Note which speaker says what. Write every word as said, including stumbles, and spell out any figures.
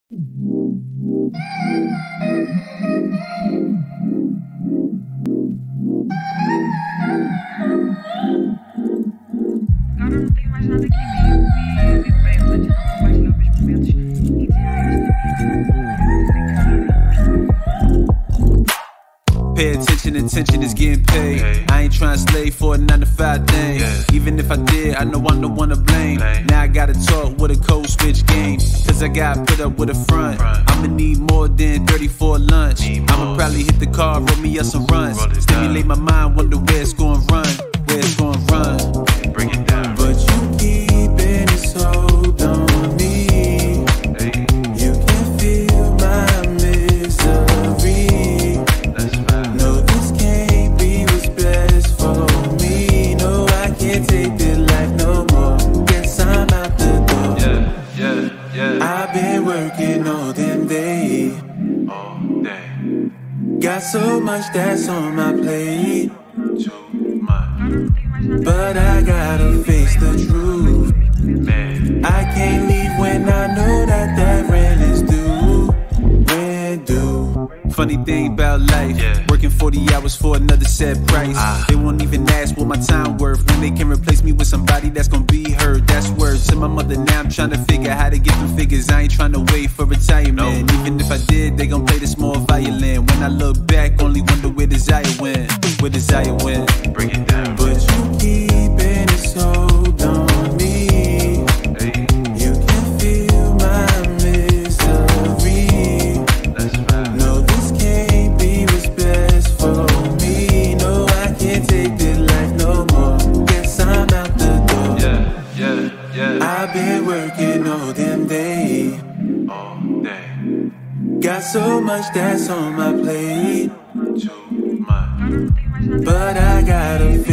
Speaker 1: Cara, não tenho mais nada que me, me, me prenda de não compartilhar meus momentos interiores.
Speaker 2: Pay attention, attention is getting paid. Okay. I ain't tryna slave for a nine to five thing. Yeah. Even if I did, I know I'm the one to blame. Blame. Now I gotta talk with a code switch game. Cause I got put up with a front. front. I'ma need more than thirty for lunch. I'ma probably hit the car, roll me up some runs. Stimulate my mind, wonder where it's gonna run. Where it's gonna run. Bring it down. But you keeping it so on me. Hey. You can feel my misery. No, this can't be what's best for me. No, I can't take this life no more. Guess I'm out the door. Yeah, yeah, yeah. I've been working all them day. All day. Got so much that's on my plate. Too much. But I gotta face the truth. Man. I can't leave when I know that that rent is due. Rent due. Funny thing about life, yeah. Working forty hours for another set price. ah. They won't even ask what my time worth when they can replace me with somebody that's gonna be heard. That's words to my mother. Now I'm trying to figure how to get them figures. I ain't trying to wait for retirement. No. Even if I did, they gon' play this more violin. When I look back, only wonder where desire went. Where desire went. Bring it down. But you keeping it so on me. Hey. You can feel my misery. That's right. No, this can't be what's best for me. No, I can't take this life no more. Guess I'm out the door. Yeah, yeah, yeah. I've been working all them day. All day. Got so much that's on my plate. Too much. But I gotta